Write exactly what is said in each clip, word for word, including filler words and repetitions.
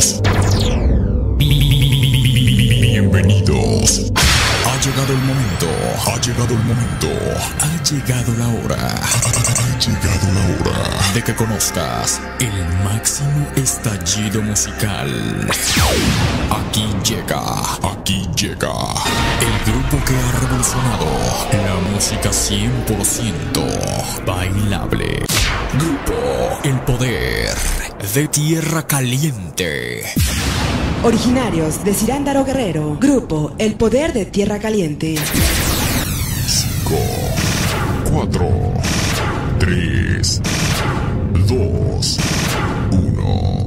Bienvenidos. Bienvenidos. Ha llegado el momento. Ha llegado el momento. Ha llegado la hora. Ha llegado la hora de que conozcas el máximo estallido musical. Aquí llega. Aquí llega el grupo que ha revolucionado la música cien por ciento bailable. Grupo El Poder de Tierra Caliente. Originarios de Cirándaro Guerrero. Grupo El Poder de Tierra Caliente. cinco, cuatro, tres, dos, uno.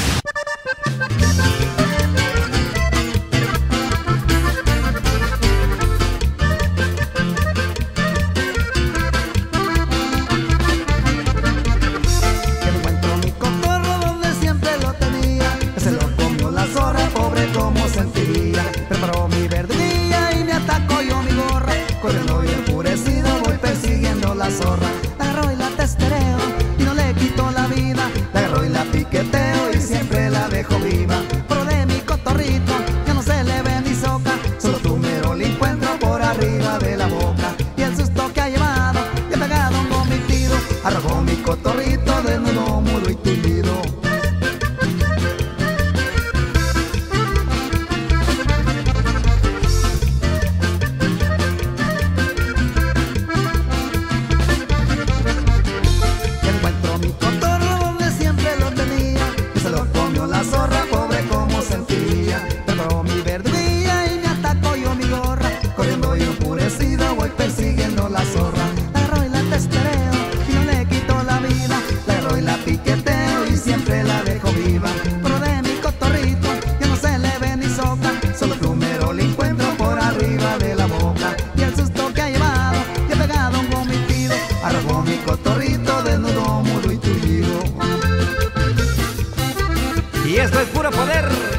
Encuentro mi cotorro donde siempre lo tenía. Se lo comió la zorra, pobre como sentiría. Preparó mi verdilla y me atacó yo mi gorra. Corriendo y enfurecido voy persiguiendo la zorra. La agarro y la testereo y no le quito la vida. La agarro y la piqueteo y siempre la dejo viva. Pero de mi cotorrito ya no se le ve ni soca. Solo tu mero le encuentro por arriba de la boca. Y el susto que ha llevado le ha pegado con mi tiro. Arrojó mi cotorrito desnudo, mudo y tullido. Encuentro mi cotorro donde siempre lo tenía. Y se lo comió la zorra, pobre como sentía. Preparó mi verdilla y me atacó yo mi gorra. Corriendo y enfurecido voy persiguiendo la zorra. La agarro y la testereo y no le quito la vida. La agarro y la piqueteo y siempre la dejo viva. Pero de mi cotorrito ya no se le ve ni soca. Solo plumero le encuentro por arriba de la boca. Y el susto que ha llevado le ha pegado un vomitido. Arrojó mi cotorrito desnudo, mudo y tullido. Y esto es puro poder.